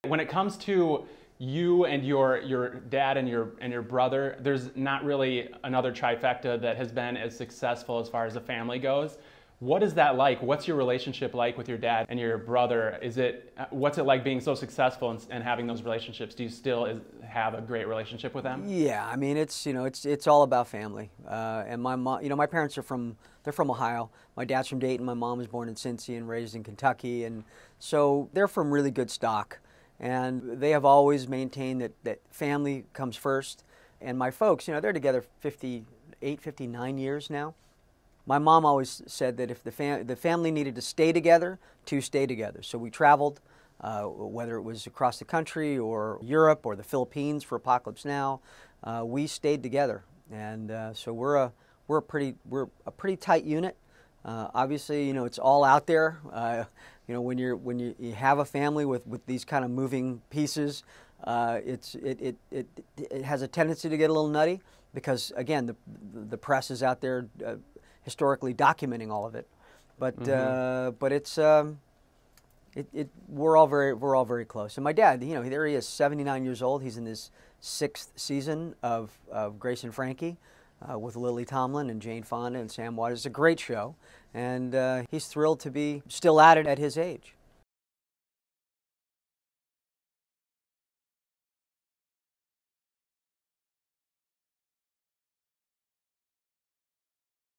When it comes to you and your dad and your brother, there's not really another trifecta that has been as successful as far as the family goes. What is that like? What's your relationship like with your dad and your brother? What's it like being so successful and having those relationships? Do you still have a great relationship with them? Yeah, I mean it's all about family. And my mom, my parents they're from Ohio. My dad's from Dayton. My mom was born in Cincy and raised in Kentucky, and so they're from really good stock. And they have always maintained that family comes first. And my folks, they're together 58, 59 years now. My mom always said that if the family needed to stay together, to stay together. So we traveled, whether it was across the country or Europe or the Philippines for Apocalypse Now, we stayed together, and so we're a pretty tight unit. Obviously, it's all out there. When you have a family with these kind of moving pieces, it has a tendency to get a little nutty because again the press is out there historically documenting all of it, but it's we're all very close. And my dad, there he is, 79 years old. He's in his 6th season of Grace and Frankie with Lily Tomlin and Jane Fonda and Sam Waters. It's a great show, and he's thrilled to be still at it at his age.